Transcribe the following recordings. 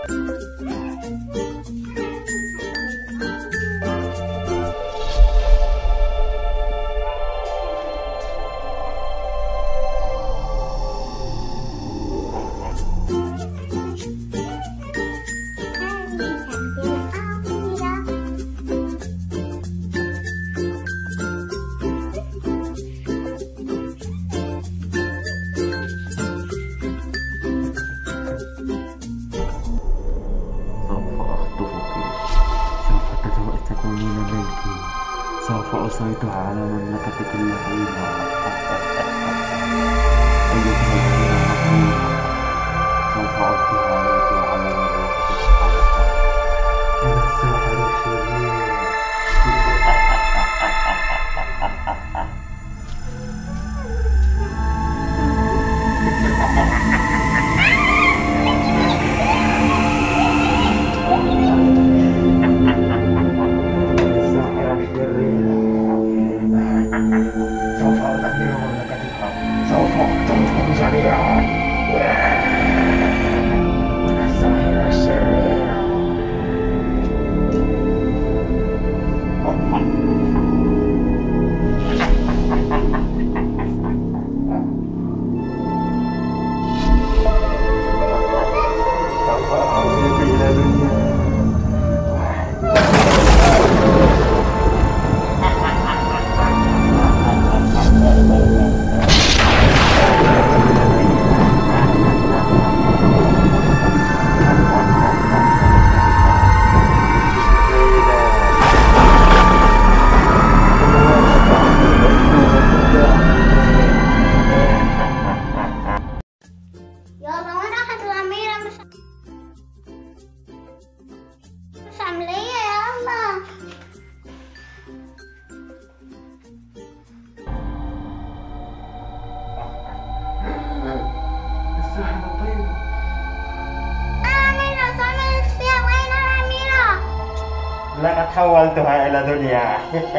سوف أسيطر على مملكتك اللعينة. أيتها الأميرة المقهورة، سوف أقضي عليك وعلى مملكتك الحبشة. أنا الساحر الشرير. سوف أقتلكم جميعا. أنا الساحر الشرير. سوف أعودك إلى دنيا. الساحرة الطيبة. الأميرة صارت فيها. وين الأميرة؟ لقد حولتها إلى دنيا.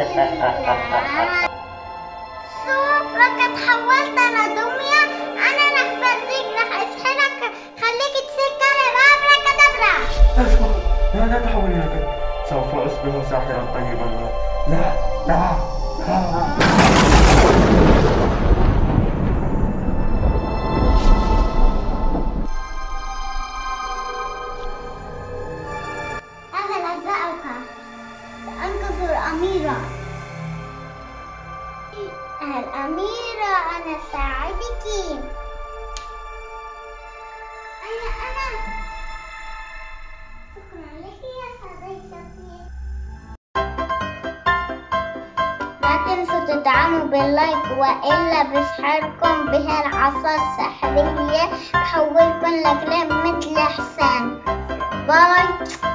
شوف لقد حولت لدمية. أنا رح بريك، رح أسحرك، خليك تصير كلب أبركدبرة. أشكرك. لا تحولي هكذا. سوف أصبح ساحرا طيبا. لا لا لا. سأنقذ الأميرة. الأميرة أنا ساعدك. أنا شكرا لك يا صديقتي. لا تنسوا تدعموا باللايك وإلا بسحركم بها العصا السحرية تحولكم لكلاب مثل حسين. باي.